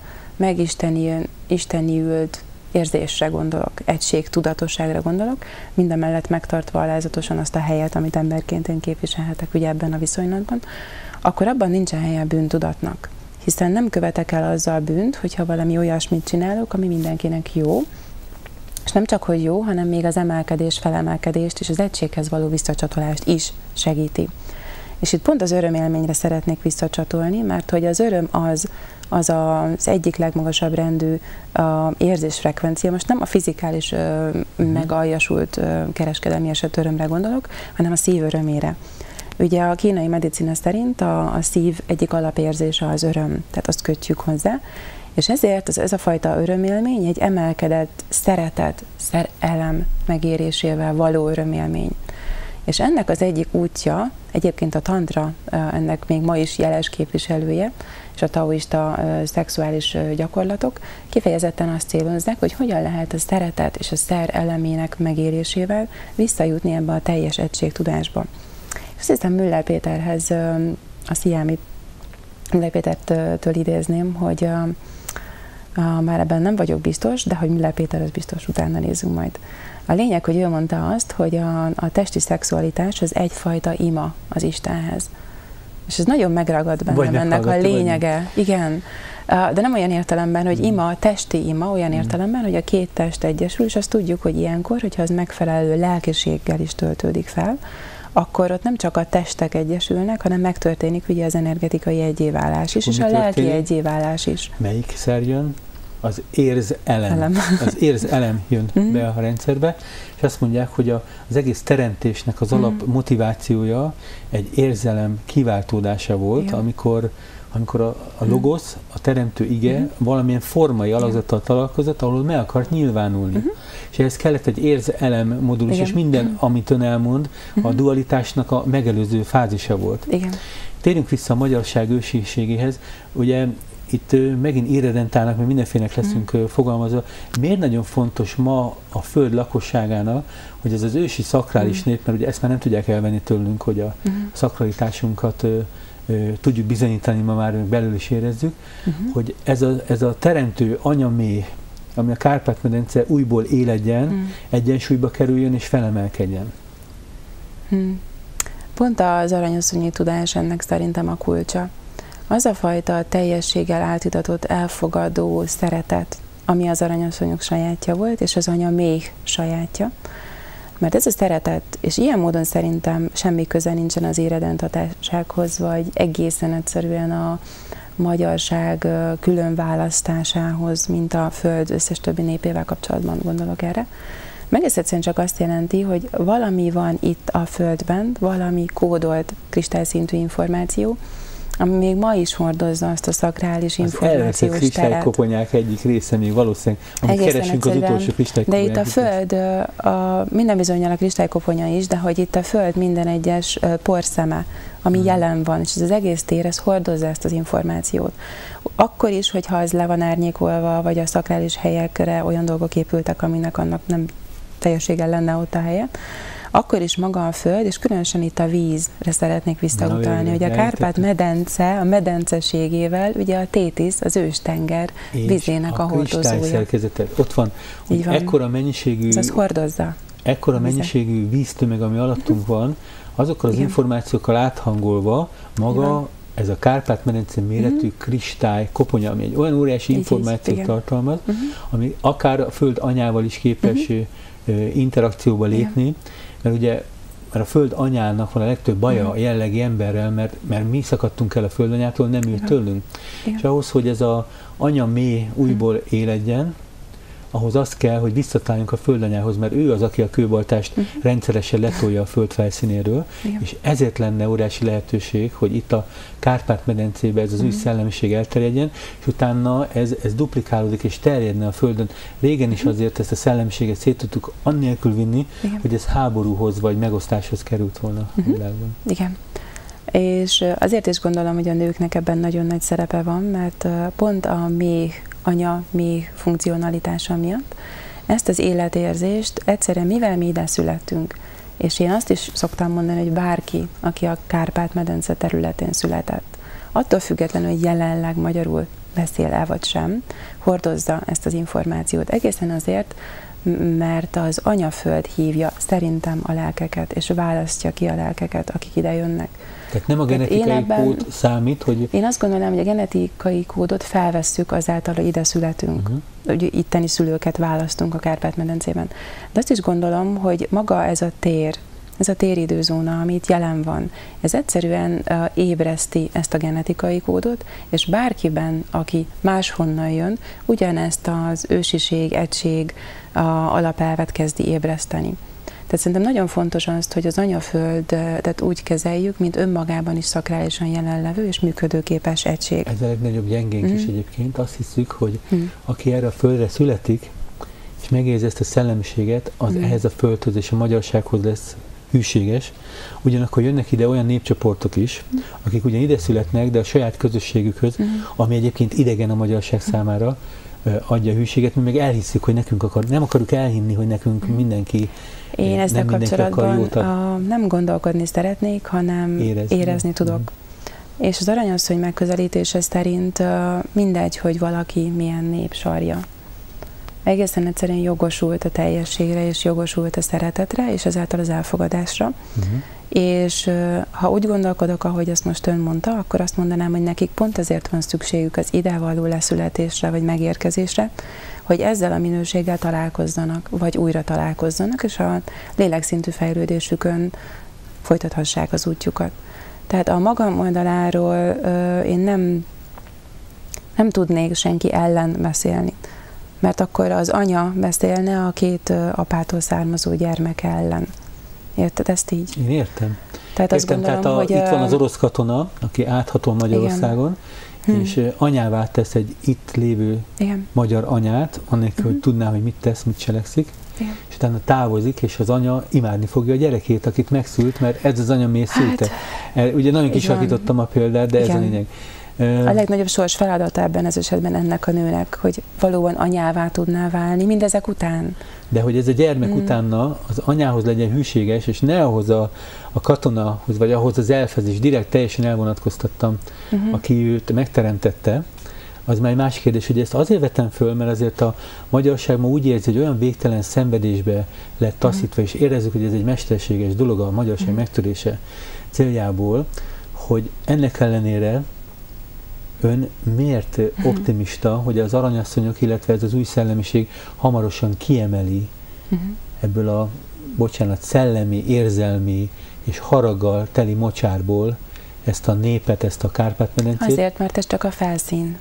Speaker 2: megisteniült érzésre gondolok, egység, tudatosságra gondolok, mindemellett megtartva alázatosan azt a helyet, amit emberként én képviselhetek ugye ebben a viszonylatban, akkor abban nincsen helye a bűntudatnak. Hiszen nem követek el azzal bűnt, hogyha valami olyasmit csinálok, ami mindenkinek jó, és nem csak, hogy jó, hanem még az emelkedés, felemelkedést és az egységhez való visszacsatolást is segíti. És itt pont az örömélményre szeretnék visszacsatolni, mert hogy az öröm az, az az egyik legmagasabb rendű uh, érzésfrekvencia. Most nem a fizikális uh, megaljasult uh, kereskedelmi eset örömre gondolok, hanem a szív örömére. Ugye a kínai medicina szerint a, a szív egyik alapérzése az öröm, tehát azt kötjük hozzá, és ezért az, ez a fajta örömélmény egy emelkedett szeretet, szerelem megérésével való örömélmény. És ennek az egyik útja, egyébként a tantra ennek még ma is jeles képviselője, és a taoista szexuális gyakorlatok kifejezetten azt célozzák, hogy hogyan lehet a szeretet és a szer elemének megérésével visszajutni ebbe a teljes egységtudásba. Azt hiszem Müller Péterhez, a sziámi Müller Pétertől idézném, hogy a, a, már ebben nem vagyok biztos, de hogy Müller Péter az biztos, utána nézzünk majd. A lényeg, hogy ő mondta azt, hogy a, a testi szexualitás az egyfajta ima az Istenhez. És ez nagyon megragad bennem ennek a lényege. Igen. De nem olyan értelemben, hogy ima, testi ima, olyan értelemben, hogy a két test egyesül, és azt tudjuk, hogy ilyenkor, hogyha az megfelelő lelkiséggel is töltődik fel, akkor ott nem csak a testek egyesülnek, hanem megtörténik ugye az energetikai egyéválás is, és a lelki egyéválás is.
Speaker 1: Melyik szer jön? Az érzelem. Elem. Az érzelem jön mm. be a rendszerbe, és azt mondják, hogy a, az egész teremtésnek az alap mm. motivációja egy érzelem kiváltódása volt, igen. amikor amikor a, a logosz, a teremtő ige mm. valamilyen formai alakzattal találkozott, ahol meg akart nyilvánulni. Mm. És ehhez kellett egy érzelem modulus, igen. és minden, mm. amit ön elmond, mm. a dualitásnak a megelőző fázisa volt.
Speaker 2: Igen.
Speaker 1: Térjünk vissza a magyarság ősiségéhez. Ugye itt megint irredentálnak, mert mindenfélenek leszünk mm. fogalmazva. Miért nagyon fontos ma a Föld lakosságának, hogy ez az ősi szakrális mm. nép, mert ugye ezt már nem tudják elvenni tőlünk, hogy a mm. szakralitásunkat ö, ö, tudjuk bizonyítani, ma már belül is érezzük, mm. hogy ez a, ez a teremtő anyaméh, ami a Kárpát-medence újból éledjen, mm. egyensúlyba kerüljön és felemelkedjen.
Speaker 2: Mm. Pont az aranyasszonyi tudás ennek szerintem a kulcsa. Az a fajta teljességgel átitatott, elfogadó szeretet, ami az aranyasszonyok sajátja volt, és az anya még sajátja. Mert ez a szeretet, és ilyen módon szerintem semmi köze nincsen az irredentatássághoz, vagy egészen egyszerűen a magyarság külön választásához, mint a Föld összes többi népével kapcsolatban gondolok erre. Meg ez egyszerűen csak azt jelenti, hogy valami van itt a Földben, valami kódolt kristályszintű információ, ami még ma is hordozza azt a szakrális információs teret.
Speaker 1: Az kristálykoponyák egyik része még valószínűleg, amit
Speaker 2: egészen
Speaker 1: keresünk az utolsó kristálykoponyák.
Speaker 2: De itt a Föld, a, minden bizonnyal a kristálykoponya is, de hogy itt a Föld minden egyes porszeme, ami hmm. jelen van, és ez az egész tér, ez hordozza ezt az információt. Akkor is, hogyha az le van árnyékolva, vagy a szakrális helyekre olyan dolgok épültek, aminek annak nem teljességgel lenne ott a helye, akkor is maga a Föld, és különösen itt a vízre szeretnék visszautalni, Na, hogy a Kárpát-medence a medenceségével, ugye a Tétis, az őstenger vizének a, a hordozója.
Speaker 1: És a kristályszerkezete ott van, hogy van. ekkora mennyiségű,
Speaker 2: ez az hordozza.
Speaker 1: ekkora mennyiségű víztömeg, ami alattunk van, azokkal az Igen. információkkal áthangolva maga ez a Kárpát-medence méretű uh-huh. kristály koponya, ami egy olyan óriási információt is, tartalmaz, uh-huh. ami akár a Föld anyával is képes uh-huh. interakcióba lépni, Igen. mert ugye mert a Föld anyának van a legtöbb baja uh-huh. a jellegi emberrel, mert, mert mi szakadtunk el a Föld anyától, nem ő tőlünk. Igen. És ahhoz, hogy ez az anya mély újból uh-huh. éledjen, ahhoz az kell, hogy visszataláljunk a földanyához, mert ő az, aki a kőbaltást uh-huh. rendszeresen letolja a föld felszínéről, igen. és ezért lenne óriási lehetőség, hogy itt a Kárpát-medencében ez az uh-huh. új szellemiség elterjedjen, és utána ez, ez duplikálódik és terjedne a földön. Régen is azért ezt a szellemiséget szét tudtuk annélkül vinni, igen. hogy ez háborúhoz vagy megosztáshoz került volna uh-huh. a világban.
Speaker 2: Igen. És azért is gondolom, hogy a nőknek ebben nagyon nagy szerepe van, mert pont a méh, anya méh funkcionalitása miatt ezt az életérzést egyszerűen, mivel mi ide születtünk, és én azt is szoktam mondani, hogy bárki, aki a Kárpát-medence területén született, attól függetlenül, hogy jelenleg magyarul beszél-e vagy sem, hordozza ezt az információt. Egészen azért, mert az anyaföld hívja szerintem a lelkeket, és választja ki a lelkeket, akik ide jönnek.
Speaker 1: Tehát nem a genetikai ebben, kód számít, hogy...
Speaker 2: Én azt gondolom, hogy a genetikai kódot felvesszük azáltal, hogy ide születünk. Uh-huh. Hogy itteni szülőket választunk a Kárpát-medencében. De azt is gondolom, hogy maga ez a tér, ez a téridőzóna, ami itt jelen van, ez egyszerűen uh, ébreszti ezt a genetikai kódot, és bárkiben, aki máshonnan jön, ugyanezt az ősiség, egység uh, alapelvet kezdi ébreszteni. Tehát szerintem nagyon fontos azt, hogy az anyaföldet úgy kezeljük, mint önmagában is szakrálisan jelenlevő és működőképes egység.
Speaker 1: Ez a legnagyobb gyengénk mm. is egyébként. Azt hiszük, hogy mm. aki erre a földre születik, és megérzi ezt a szellemiséget, az mm. ehhez a földhöz és a magyarsághoz lesz hűséges. Ugyanakkor jönnek ide olyan népcsoportok is, mm. akik ugyan ide születnek, de a saját közösségükhöz, mm. ami egyébként idegen a magyarság számára, adja a hűséget, mi meg elhisszük, hogy nekünk akar, nem akarjuk elhinni, hogy nekünk mm. mindenki
Speaker 2: Én ezzel kapcsolatban a, nem gondolkodni szeretnék, hanem érezni, érezni tudok. Mm. És az aranyasszony megközelítése szerint uh, mindegy, hogy valaki milyen népsarja. Egészen egyszerűen jogosult a teljességre, és jogosult a szeretetre, és ezáltal az elfogadásra. Mm. És uh, ha úgy gondolkodok, ahogy azt most ön mondta, akkor azt mondanám, hogy nekik pont azért van szükségük az idevaló leszületésre, vagy megérkezésre, hogy ezzel a minőséggel találkozzanak, vagy újra találkozzanak, és a lélekszintű fejlődésükön folytathassák az útjukat. Tehát a magam oldaláról ö, én nem, nem tudnék senki ellen beszélni, mert akkor az anya beszélne a két ö, apától származó gyermek ellen. Érted ezt így?
Speaker 1: Én értem.
Speaker 2: Tehát, azt
Speaker 1: értem,
Speaker 2: gondolom,
Speaker 1: tehát a,
Speaker 2: hogy
Speaker 1: itt van az orosz katona, aki áthatol Magyarországon, igen. és hmm. anyává tesz egy itt lévő igen. magyar anyát, annélkül, uh-huh. hogy tudná, hogy mit tesz, mit cselekszik, igen. és utána távozik, és az anya imádni fogja a gyerekét, akit megszült, mert ez az anya mély szülte. Hát, ugye nagyon kisakítottam a példát, de igen. ez a lényeg.
Speaker 2: A legnagyobb sors feladata ebben az esetben ennek a nőnek, hogy valóban anyává tudná válni, mindezek után.
Speaker 1: De hogy ez a gyermek mm. utána az anyához legyen hűséges, és ne ahhoz a, a katonahoz, vagy ahhoz az elfhez is direkt teljesen elvonatkoztattam, uh-huh. aki őt megteremtette, az már egy másik kérdés, hogy ezt azért vettem föl, mert azért a magyarság ma úgy érzi, hogy olyan végtelen szenvedésbe lett taszítva, uh-huh. és érezzük, hogy ez egy mesterséges dolog a magyarság uh-huh. megtörése céljából, hogy ennek ellenére ön miért uh-huh. optimista, hogy az aranyasszonyok, illetve ez az új szellemiség hamarosan kiemeli uh-huh. ebből a, bocsánat, szellemi, érzelmi és haraggal teli mocsárból ezt a népet, ezt a Kárpát-medencét?
Speaker 2: Azért, mert ez csak a felszín.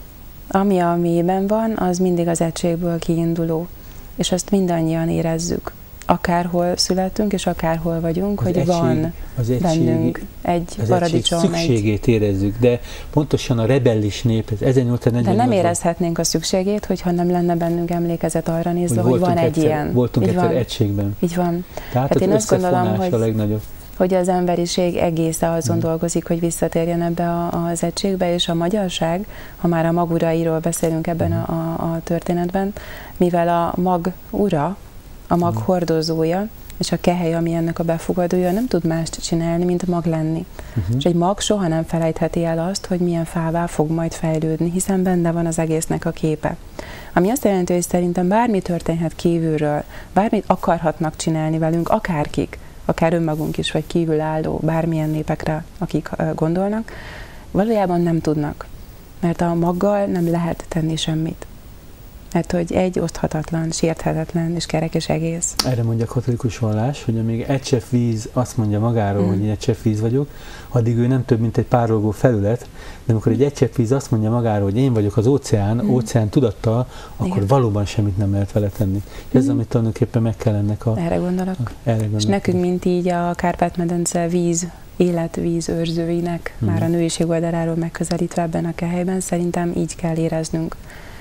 Speaker 2: Ami a mélyben van, az mindig az egységből kiinduló. És azt mindannyian érezzük. Akárhol születünk, és akárhol vagyunk, az hogy egység, van az egység, bennünk egy
Speaker 1: az
Speaker 2: paradicsom.
Speaker 1: Az szükségét egy... érezzük, de pontosan a rebellis nép, ez ezernyolcszáznegyvennyolc.
Speaker 2: De nem érezhetnénk a szükségét, hogyha nem lenne bennünk emlékezet arra nézve, hogy, hogy van egy
Speaker 1: egyszer,
Speaker 2: ilyen.
Speaker 1: Voltunk
Speaker 2: így
Speaker 1: egyszer
Speaker 2: van.
Speaker 1: egységben.
Speaker 2: Így van.
Speaker 1: Tehát hát az én azt gondolom, hogy, a legnagyobb.
Speaker 2: hogy az emberiség egésze azon hmm. dolgozik, hogy visszatérjen ebbe a, az egységbe, és a magyarság, ha már a mag urairól beszélünk ebben hmm. a, a történetben, mivel a mag ura, a mag hmm. hordozója, és a kehely, ami ennek a befogadója, nem tud mást csinálni, mint mag lenni. Uh-huh. És egy mag soha nem felejtheti el azt, hogy milyen fává fog majd fejlődni, hiszen benne van az egésznek a képe. Ami azt jelenti, hogy szerintem bármi történhet kívülről, bármit akarhatnak csinálni velünk, akárkik, akár önmagunk is, vagy kívülálló, bármilyen népekre, akik gondolnak, valójában nem tudnak. Mert a maggal nem lehet tenni semmit. Mert hogy egy oszthatatlan, sérthetetlen és kerek és egész.
Speaker 1: Erre mondja a katolikus vallás, hogy amíg egy csepp víz azt mondja magáról, mm. hogy én egy csepp víz vagyok, addig ő nem több, mint egy párolgó felület, de amikor egy egy csepp víz azt mondja magáról, hogy én vagyok az óceán, mm. óceán tudattal, akkor igen, valóban semmit nem lehet vele tenni. Ez, mm. amit tulajdonképpen meg kell ennek a...
Speaker 2: Erre gondolok.
Speaker 1: A, erre gondolok.
Speaker 2: És nekünk, mint így a Kárpát-medence víz, életvíz őrzőinek, mm. már a nőiség oldaláról megközelítve ebben a helyben, szerintem így kell éreznünk.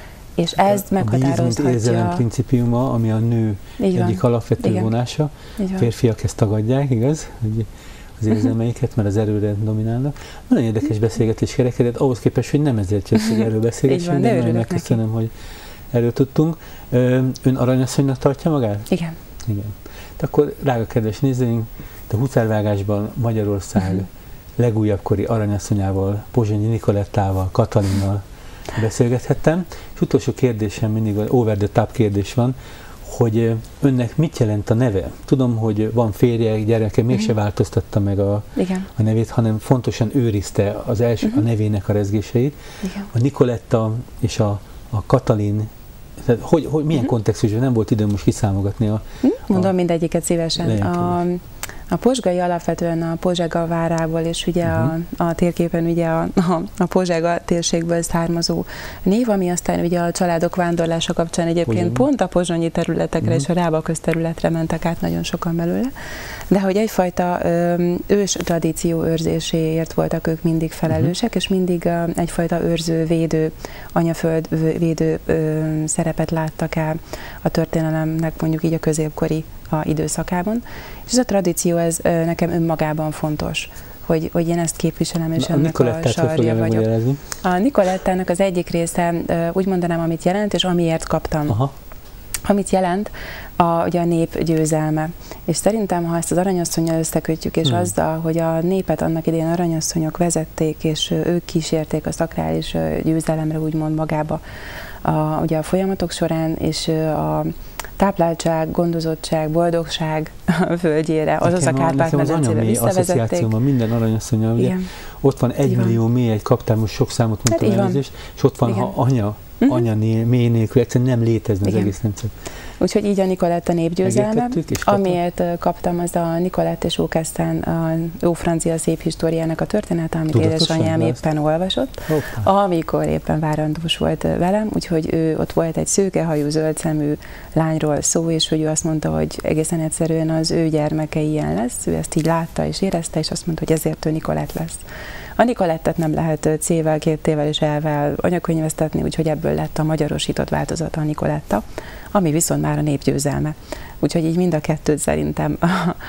Speaker 2: És ez a meghatározhatja...
Speaker 1: A víz, mint érzelem principiuma, ami a nő így egyik van. Alapvető igen, vonása. Férfiak ezt tagadják, igaz? Az érzelmeiket, mert az erőre dominálnak. Nagyon érdekes beszélgetés kerekedett, ahhoz képest, hogy nem ezért jössz, hogy erről beszélgessünk, de nagyon megköszönöm, hogy erről tudtunk. Ön aranyasszonynak tartja magát?
Speaker 2: Igen.
Speaker 1: Igen. De akkor, drága kedves nézőink, a huszárvágásban Magyarország legújabb kori aranyasszonyával, Pozsonyi Nikolettával, Katalinnal beszélgethettem, és utolsó kérdésem mindig az over the top kérdés van, hogy önnek mit jelent a neve? Tudom, hogy van férje, gyereke, mégse uh-huh. változtatta meg a, a nevét, hanem fontosan őrizte az első, uh-huh. a nevének a rezgéseit. Igen. A Nikoletta és a, a Katalin, tehát hogy, hogy milyen uh-huh. kontextusban, nem volt időm most kiszámogatni a...
Speaker 2: Mondom a, mindegyiket szívesen. A, a Pozsgai alapvetően a Pozsega várából, és ugye uh-huh. a, a térképen ugye a, a, a Pozsega térségből származó név, ami aztán ugye a családok vándorlása kapcsán egyébként Pozsony. Pont a pozsonyi területekre uh-huh. és a Rába közterületre mentek át nagyon sokan belőle, de hogy egyfajta ö, ős tradíció őrzéséért voltak ők mindig felelősek, uh-huh. és mindig ö, egyfajta őrző, védő, anyaföld védő ö, szerepet láttak el a történelemnek mondjuk így a középkori a időszakában. És ez a tradíció, ez ö, nekem önmagában fontos, hogy, hogy én ezt képviselem, és
Speaker 1: Na,
Speaker 2: ennek a, a sarja vagyok.
Speaker 1: Jelezni.
Speaker 2: A Nikolettának az egyik része, ö, úgy mondanám, amit jelent, és amiért kaptam. Aha. Amit jelent a, ugye a nép győzelme. És szerintem, ha ezt az aranyasszonnyal összekötjük, és hmm. azzal, hogy a népet annak idején aranyasszonyok vezették, és ők kísérték a szakrális győzelemre, úgymond magába a, ugye a folyamatok során, és a tápláltság, gondozottság, boldogság földjére, azaz a Kárpát-medencébe visszavezették.
Speaker 1: Minden aranyasszonnyal, ugye ott van egy millió mély, egy kaptár, most sok számot mondtam hát elnézést, és ott van, igen, ha anya, uh-huh. anya mély nélkül egyszerűen nem létezne, igen, az egész rendszer.
Speaker 2: Úgyhogy így a Nikoletta népgyőzelme, amiért kaptam, az a Nikolett és Aucassin a jó francia szép históriának a története, amit édesanyám éppen olvasott, Hoppá. amikor éppen várandós volt velem, úgyhogy ő, ott volt egy szőkehajú, zöldszemű lányról szó, és hogy ő azt mondta, hogy egészen egyszerűen az ő gyermeke ilyen lesz, ő ezt így látta és érezte, és azt mondta, hogy ezért ő Nikolett lesz. A Nikolettet nem lehet C-vel, két T-vel és L-vel anyakönyvesztetni, úgyhogy ebből lett a magyarosított változata a Nikoletta, ami viszont már a népgyőzelme. Úgyhogy így mind a kettőt szerintem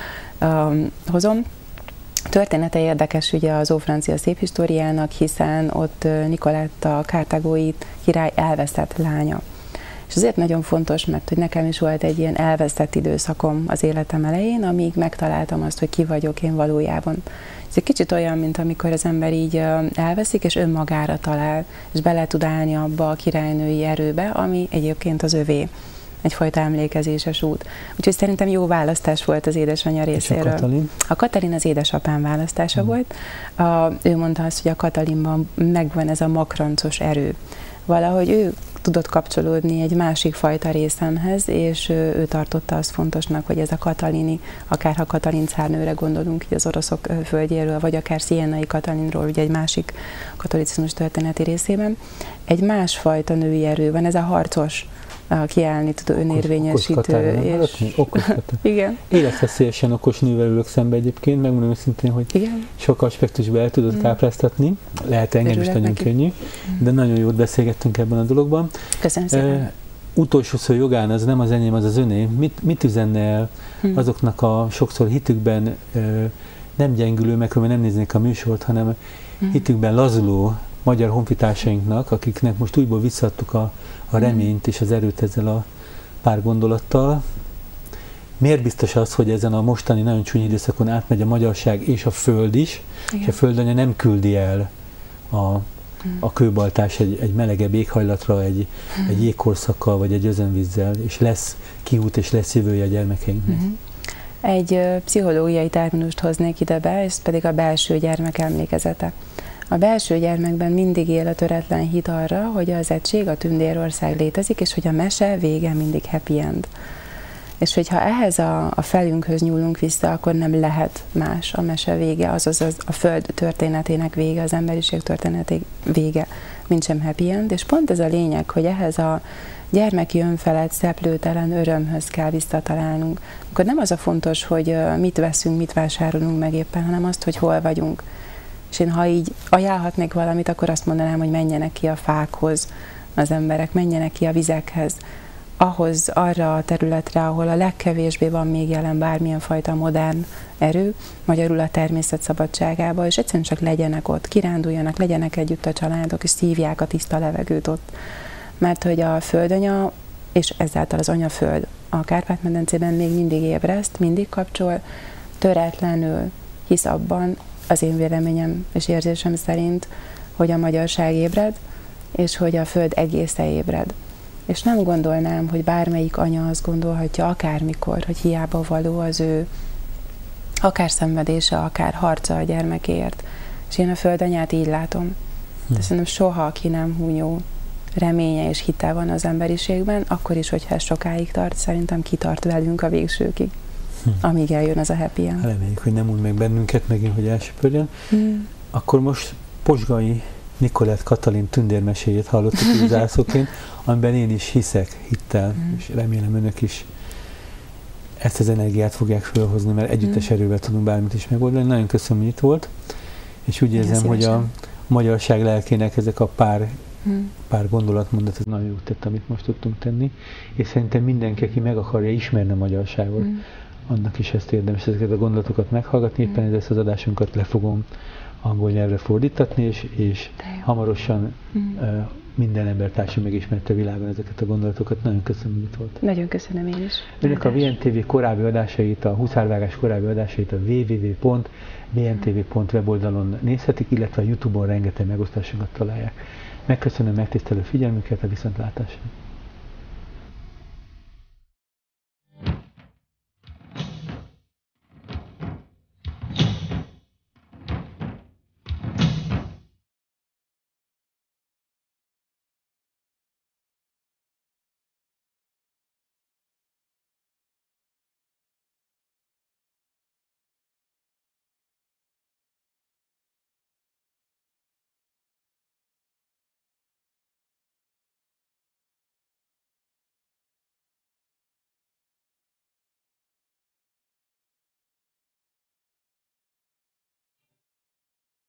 Speaker 2: hozom. Története érdekes ugye az ófrancia szép históriának, hiszen ott Nikoletta kartágói király elvesztett lánya. És azért nagyon fontos, mert hogy nekem is volt egy ilyen elvesztett időszakom az életem elején, amíg megtaláltam azt, hogy ki vagyok én valójában. Ez egy kicsit olyan, mint amikor az ember így elveszik, és önmagára talál, és bele tud állni abba a királynői erőbe, ami egyébként az övé. Egyfajta emlékezéses út. Úgyhogy szerintem jó választás volt az édesanyja részéről.
Speaker 1: És a Katalin?
Speaker 2: A Katalin az édesapám választása hmm. volt. A, ő mondta azt, hogy a Katalinban megvan ez a makrancos erő. Valahogy ő tudott kapcsolódni egy másik fajta részemhez, és ő tartotta azt fontosnak, hogy ez a katalini, akár ha Katalin cárnőre gondolunk, így az oroszok földjéről, vagy akár Szienai Katalinról, ugye egy másik katolicizmus történeti részében, egy másfajta női erő van, ez a harcos, a kiállni tudó, önérvényesítő. És...
Speaker 1: Okos
Speaker 2: igen.
Speaker 1: Életveszélyesen okos nővel ülök szembe egyébként, megmondom őszintén, hogy igen, sok aspektusban el tudod mm. kápráztatni, lehet engem Örülök is nagyon neki. Könnyű, de nagyon jót beszélgettünk ebben a dologban.
Speaker 2: Köszönöm szépen.
Speaker 1: Uh, utolsó szó jogán, az nem az enyém, az az öné. Mit, mit üzenne el mm. azoknak a sokszor hitükben uh, nem gyengülő, meg nem néznék a műsort, hanem mm. hitükben lazuló magyar honfitársainknak, akiknek most újból visszaadtuk a, a reményt és az erőt ezzel a pár gondolattal. Miért biztos az, hogy ezen a mostani nagyon csúnya időszakon átmegy a magyarság és a föld is, igen, és a földanya nem küldi el a, a kőbaltás egy, egy melegebb éghajlatra, egy, hmm. egy jégkorszakkal vagy egy özönvízzel, és lesz kiút és lesz jövője a gyermekeinknek? Hmm.
Speaker 2: Egy ö, pszichológiai terminust hoznék ide be, ez pedig a belső gyermek emlékezete. A belső gyermekben mindig él a töretlen hit arra, hogy az egység, a tündérország létezik, és hogy a mese vége mindig happy end. És hogyha ehhez a, a felünkhöz nyúlunk vissza, akkor nem lehet más a mese vége, azaz az a Föld történetének vége, az emberiség történetének vége, mint sem happy end. És pont ez a lényeg, hogy ehhez a gyermeki önfelett, szeplőtelen örömhöz kell visszatalálnunk. Akkor nem az a fontos, hogy mit veszünk, mit vásárolunk meg éppen, hanem azt, hogy hol vagyunk. És én ha így ajánlhatnék valamit, akkor azt mondanám, hogy menjenek ki a fákhoz az emberek, menjenek ki a vizekhez, ahhoz, arra a területre, ahol a legkevésbé van még jelen bármilyen fajta modern erő, magyarul a természet szabadságába, és egyszerűen csak legyenek ott, kiránduljanak, legyenek együtt a családok, és szívják a tiszta levegőt ott. Mert hogy a földanya, és ezáltal az anyaföld a Kárpát-medencében még mindig ébreszt, mindig kapcsol, töretlenül hisz abban, az én véleményem és érzésem szerint, hogy a magyarság ébred, és hogy a föld egésze ébred. És nem gondolnám, hogy bármelyik anya azt gondolhatja akármikor, hogy hiába való az ő akár szenvedése, akár harca a gyermekért. És én a földanyát így látom. De szerintem soha, aki nem húnyó reménye és hite van az emberiségben, akkor is, hogyha ez sokáig tart, szerintem kitart velünk a végsőkig, hm. amíg eljön az a happy end.
Speaker 1: Reméljük, hogy nem úgy meg bennünket megint, hogy elsöpörjön. Hmm. Akkor most Pozsgai Nikolett Katalin tündérmeséjét hallottuk zászlóként, amiben én is hiszek, hittel, hmm. és remélem önök is ezt az energiát fogják felhozni, mert együttes hmm. erővel tudunk bármit is megoldani. Nagyon köszönöm, hogy itt volt, és úgy érzem, hogy a magyarság lelkének ezek a pár, hmm. pár gondolatmondat, ez nagyon jót tett, amit most tudtunk tenni, és szerintem mindenki, aki meg akarja ismerni a magyarságot, hmm. annak is ezt érdemes ezeket a gondolatokat meghallgatni, éppen hmm. ezt az adásunkat le fogom angol nyelvre fordítatni, és, és hamarosan mm. uh, minden embertársam megismerte a világon ezeket a gondolatokat. Nagyon köszönöm, hogy itt volt.
Speaker 2: Nagyon köszönöm én is.
Speaker 1: Önök a vé en té vé korábbi adásait, a Huszárvágás korábbi adásait a double-u double-u double-u pont v n t v pont weboldalon nézhetik, illetve a YouTube-on rengeteg megosztásokat találják. Megköszönöm megtisztelő figyelmüket, a viszontlátásra.